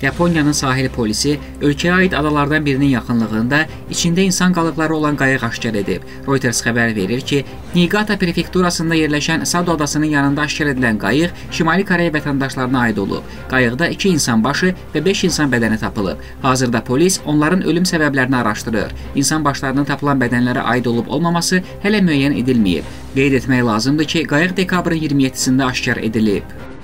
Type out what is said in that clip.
Yaponiyanın sahil polisi ölkəyə aid adalardan birinin yaxınlığında içində insan qalıqları olan qayıq aşkar edib. Reuters xəbər verir ki, Niigata prefekturasında yerləşən Sado adasının yanında aşkar edilən qayıq Şimali Koreya vətəndaşlarına aid olub. Qayıqda 2 insan başı və 5 insan bədəni tapılıb. Hazırda polis onların ölüm səbəblərini araşdırır. İnsan başlarının tapılan bədənlərə aid olub-olmaması hələ müəyyən edilməyib. Qeyd etmək lazımdır ki, qayıq dekabrın 27-sində aşkar edilib.